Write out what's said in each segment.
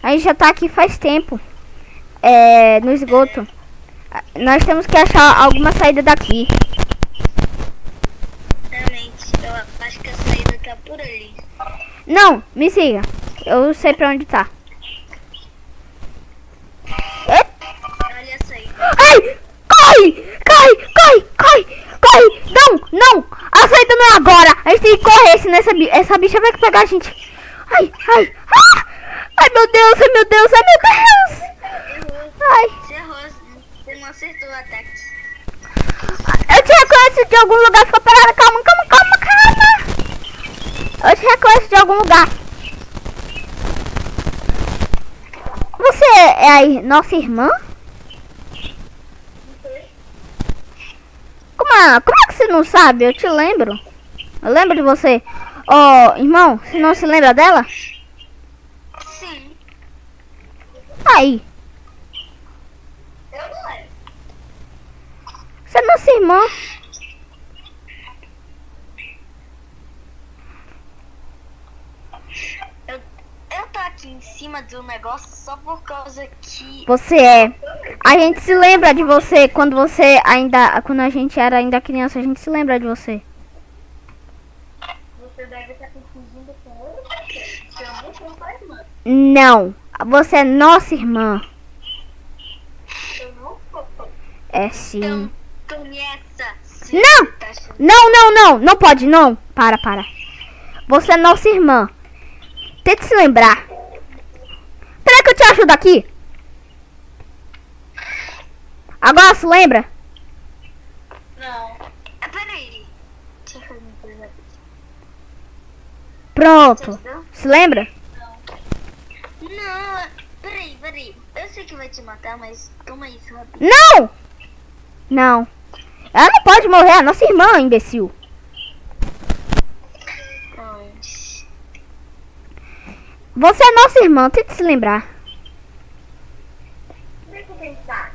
A gente já tá aqui faz tempo. No esgoto. Nós temos que achar alguma saída daqui. Realmente, eu acho que a saída tá por ali. Não, me siga. Eu sei pra onde tá. Olha a saída. Ai! Corre! Corre! Não! A saída não é agora! A gente tem que correr, senão essa bicha vai pegar a gente. Ai! Ai, meu Deus! Ai! Você errou, você não acertou o ataque. Eu te reconheço de algum lugar, fica parada. Calma! Eu te reconheço de algum lugar. Você é a nossa irmã? Como é que você não sabe? Eu te lembro. Eu lembro de você. Irmão, você não se lembra dela? Sim. Aí. Eu não lembro. Você é nossa irmã. Eu tô aqui em cima do negócio só por causa que... Você é. A gente se lembra de você quando quando a gente era ainda criança, a gente se lembra de você. Você deve estar confundindo com outra pessoa. Eu não sou sua irmã. Não, você é nossa irmã. Eu não sou. É sim. Então, essa... Não pode, não. Para. Você é nossa irmã. Tente se lembrar. Peraí que eu te ajudo aqui. Agora se lembra? Não. Peraí. Deixa eu fazer uma coisa. Pronto. Se lembra? Não. Peraí. Eu sei que vai te matar, mas toma isso rápido. Não. Ela não pode morrer, é a nossa irmã, imbecil. Você é nossa irmã, tente se lembrar. Deixa eu pensar.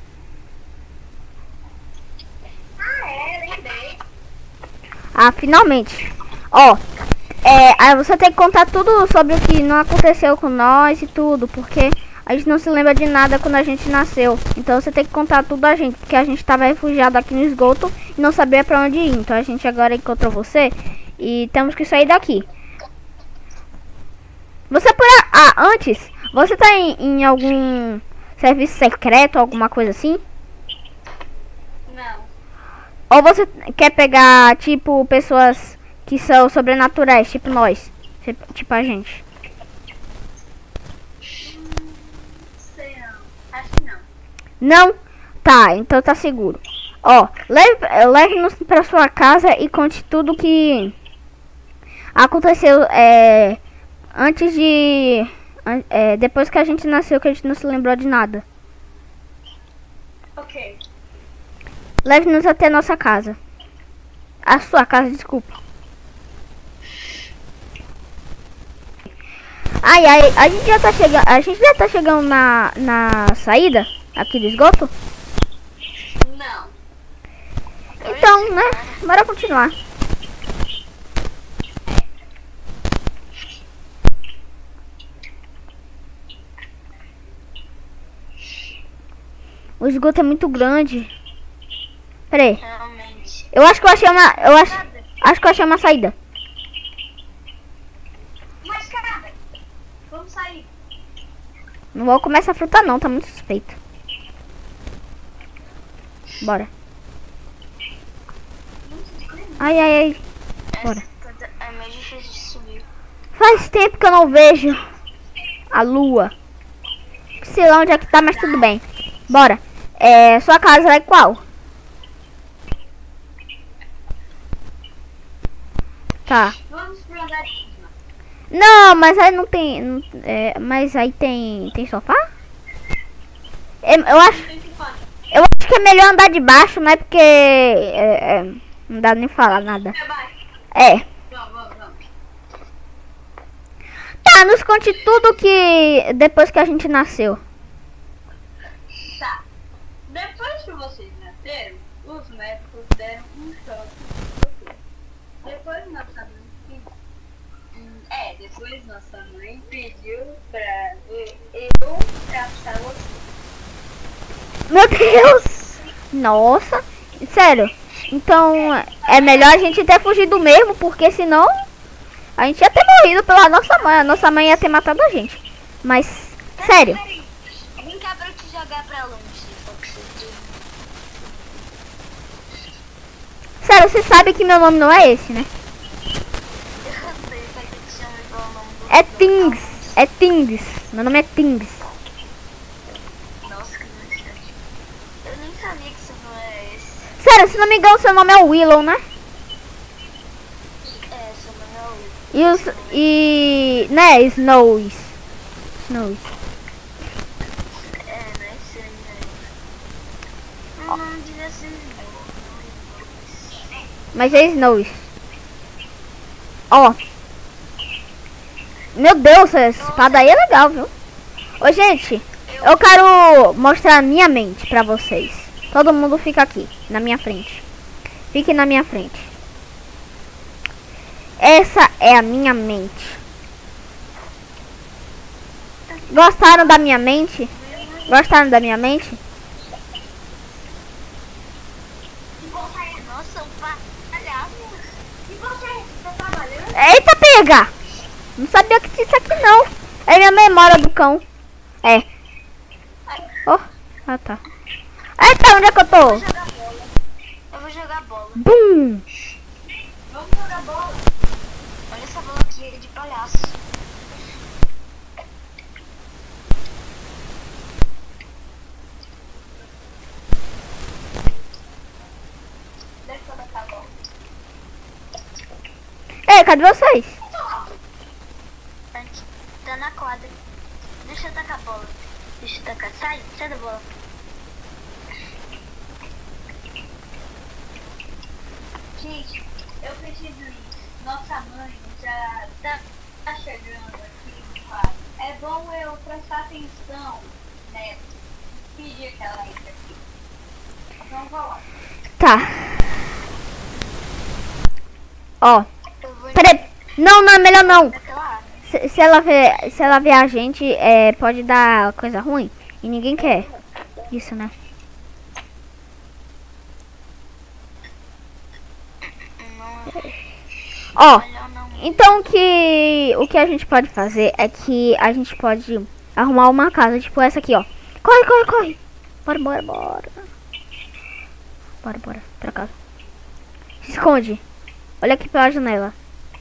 Lembrei. Finalmente. Aí você tem que contar tudo sobre o que não aconteceu com nós e tudo, porque a gente não se lembra de nada quando a gente nasceu. Então você tem que contar tudo a gente, porque a gente estava refugiado aqui no esgoto e não sabia pra onde ir. Então a gente agora encontrou você e temos que sair daqui. Você antes, você tá em algum serviço secreto, alguma coisa assim? Não. Ou você quer pegar, tipo, pessoas que são sobrenaturais, tipo nós, tipo a gente? Sei não. Acho que não. Não? Tá, então tá seguro. Leve-nos pra sua casa e conte tudo que aconteceu, antes de... depois que a gente nasceu, que a gente não se lembrou de nada. Ok. Leve-nos até nossa casa. A sua casa, desculpa. A gente já tá chegando na saída aqui do esgoto? Não. Então, né? Bora continuar. O esgoto é muito grande. Peraí. Realmente. Eu acho que eu achei uma saída. Mas cara, vamos sair. Não vou comer essa fruta não, tá muito suspeito. Bora. Ai. Bora. É meio difícil de subir. Faz tempo que eu não vejo a lua. Sei lá onde é que tá, mas tudo bem. Bora. Sua casa é qual? Tá. Vamos pro andar de cima. Não, mas aí não tem... mas aí tem sofá? Eu acho que é melhor andar de baixo, né? Porque... não dá nem falar nada. Vamos. Tá, nos conte tudo que... depois que a gente nasceu. Tá. Depois que vocês nasceram, os médicos deram um choque em você. Depois nós sabemos que Depois nossa mãe pediu pra eu captar você. Meu Deus! Nossa, sério. Então é melhor a gente ter fugido mesmo, porque senão a gente ia ter morrido pela nossa mãe. A nossa mãe ia ter matado a gente. Mas, sério. Peraí, vem cá pra eu te jogar pra longe. Sério, você sabe que meu nome não é esse, né? Eu sei, só que eu te chamo igual o nome do... É Tings. É Tings. Meu nome é Tings. Nossa, que interessante. Eu nem sabia que seu nome era esse. Sério, se não me engano, seu nome é Willow, né? Seu nome é Will. Né, Snows. Snows. Não é sei, né? Meu nome devia ser Snow. Mas é Snows. Ó. Meu Deus, essa espada aí é legal, viu? Ô, gente, eu quero mostrar a minha mente pra vocês. Todo mundo fica aqui, na minha frente. Fique na minha frente. Essa é a minha mente. Gostaram da minha mente? Gostaram da minha mente? Nossa, um palhaço. E você tá trabalhando? Eita, pega! Não sabia que tinha isso aqui, não. É minha memória do cão. É. Oh, ah, tá. Eita, onde é que eu tô? Eu vou jogar bola. Bum! Vamos jogar bola. Olha essa bola aqui, é de palhaço. Deixa eu tacar a bola. Ei, cadê vocês? Tá na quadra. Deixa eu tacar a bola. Deixa eu tacar. Sai da bola. Gente, eu preciso ir. Nossa mãe já tá chegando aqui no quarto. É bom eu prestar atenção nela. Pedir que ela entre aqui. Então vou lá. Tá. Ó. Eu vou Peraí. Não, não, é melhor não. naquela. Se ela ver a gente, pode dar coisa ruim. E ninguém quer isso, né? Ó, então o que a gente pode fazer é que a gente pode arrumar uma casa, tipo essa aqui, ó. Corre, corre, corre. Bora, bora, bora. Bora, bora, pra casa. Se esconde. Olha aqui pela janela.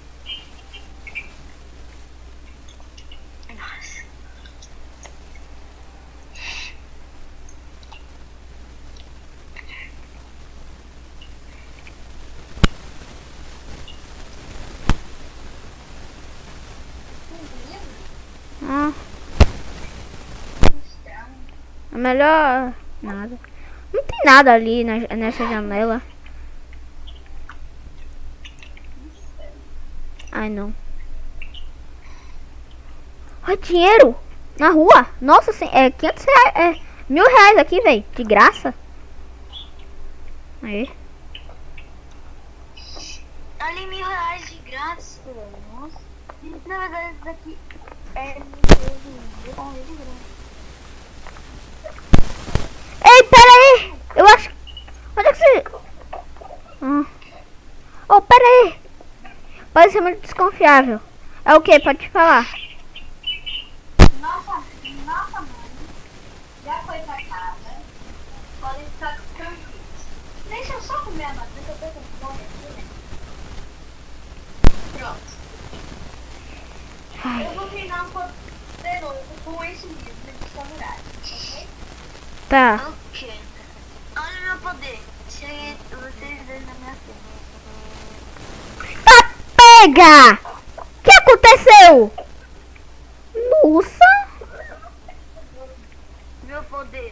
Ah, é melhor nada. Não tem nada ali nessa janela. Ai, não. Ai, dinheiro na rua. Nossa, é 500 reais. É 1000 reais aqui, velho. De graça. Aí. Ali 1000 reais de graça. Nossa. Na verdade, isso daqui é Ei, pera aí. Eu acho... Onde é que você... Oh, pera aí. Pode ser muito desconfiável. É o que? Pode te falar. Nossa mãe já foi pra casa. Podem ficar tranquilos. Deixa eu só comer a maçã que eu tô com fome aqui. Pronto. Ai. Eu vou treinar um pouco de novo com esse livro de samurai, ok? Tá. Ok. Olha o meu poder. Cheguei vocês dois na minha frente. Tá, pega! O que aconteceu? Nossa. Meu poder.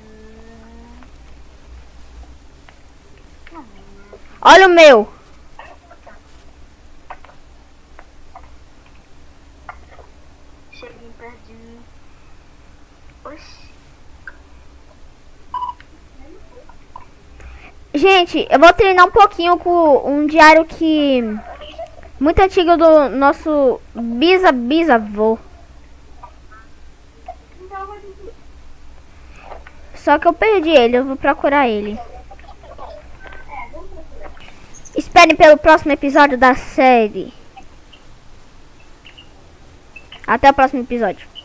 Olha o meu. Cheguei perto de mim. Oxi. Gente, eu vou treinar um pouquinho com um diário que Muito antigo do nosso bisavô. Então vai ter que... Só que eu perdi ele, eu vou procurar ele. vamos procurar. Esperem pelo próximo episódio da série. Até o próximo episódio.